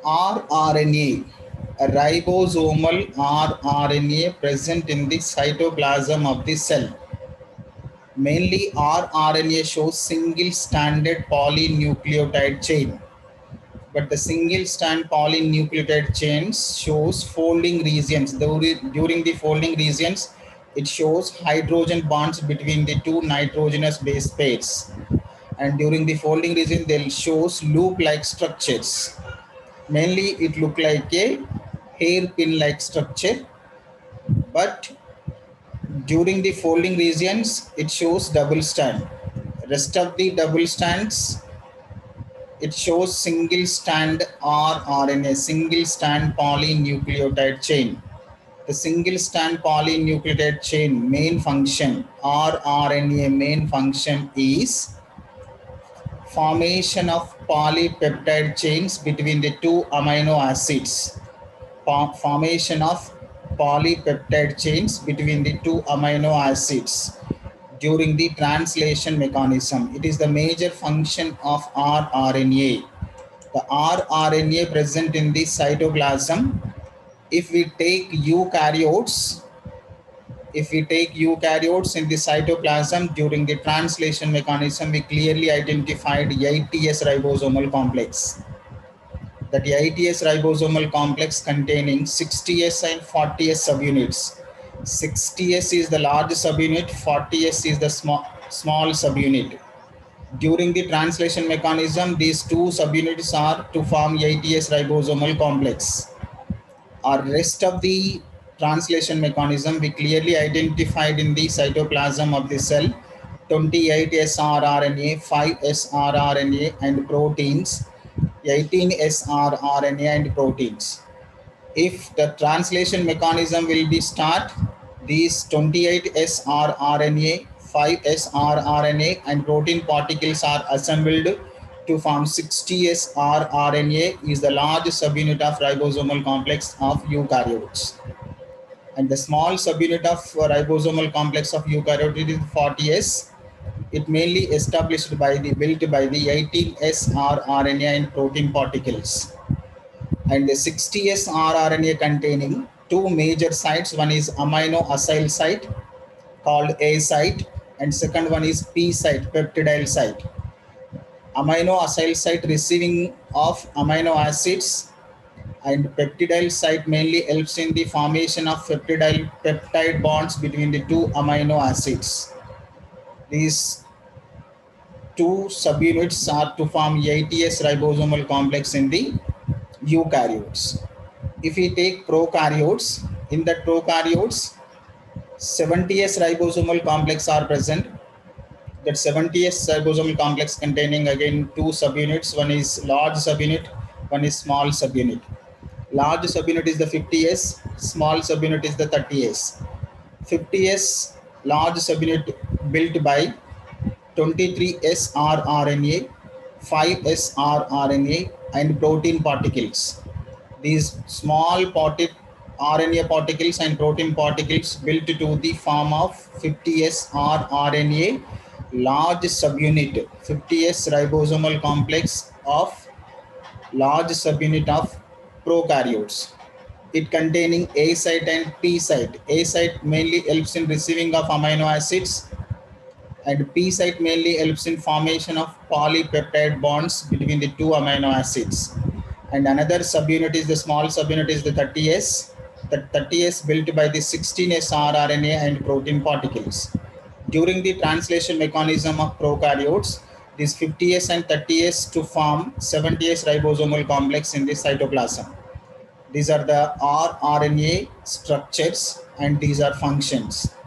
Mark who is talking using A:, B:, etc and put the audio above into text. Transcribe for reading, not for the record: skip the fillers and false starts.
A: rRNA, a ribosomal rRNA present in the cytoplasm of the cell. Mainly rRNA shows single-stranded polynucleotide chain, but the single-strand polynucleotide chains shows folding regions. During the folding regions, it shows hydrogen bonds between the two nitrogenous base pairs. And during the folding region, they shows loop-like structures. Mainly, it look like a hairpin-like structure, but during the folding regions, it shows double strand. Rest of the double strands, it shows single strand rRNA, single strand polynucleotide chain. The single strand polynucleotide chain main function, rRNA main function is formation of polypeptide chains between the two amino acids. Formation of polypeptide chains between the two amino acids during the translation mechanism. It is the major function of rRNA. The rRNA present in the cytoplasm. If we take eukaryotes in the cytoplasm during the translation mechanism, we clearly identified 80S ribosomal complex. That 80S ribosomal complex containing 60S and 40S subunits. 60S is the large subunit, 40S is the small subunit. During the translation mechanism, these two subunits are to form 80S ribosomal complex. Our rest of the translation mechanism, we clearly identified in the cytoplasm of the cell 28 srRNA, 5 srRNA and proteins, 18 srRNA and proteins. If the translation mechanism will be start, these 28 srRNA, 5 srRNA and protein particles are assembled to form 60 srRNA is the large subunit of ribosomal complex of eukaryotes. And the small subunit of ribosomal complex of eukaryote is 40S. It mainly established by the built by the 18 srRNA and protein particles. And the 60S rRNA containing two major sites. One is amino acyl site called A site, and second one is P site, peptidyl site. Amino acyl site receiving of amino acids, and peptidyl site mainly helps in the formation of peptide bonds between the two amino acids. These two subunits are to form 80S ribosomal complex in the eukaryotes. If we take prokaryotes, in the prokaryotes, 70S ribosomal complex are present. That 70S ribosomal complex containing again two subunits. One is large subunit, one is small subunit. Large subunit is the 50S, small subunit is the 30S. 50S large subunit built by 23S rRNA, 5S rRNA and protein particles. These small RNA particles and protein particles built to the form of 50S rRNA large subunit, 50S ribosomal complex of large subunit of prokaryotes. It containing A site and P site. A site mainly helps in receiving of amino acids, and P site mainly helps in formation of polypeptide bonds between the two amino acids. And another subunit is the small subunit is the 30S. The 30S built by the 16S rRNA and protein particles. During the translation mechanism of prokaryotes, these 50S and 30S to form 70S ribosomal complex in the cytoplasm. These are the rRNA structures and these are functions.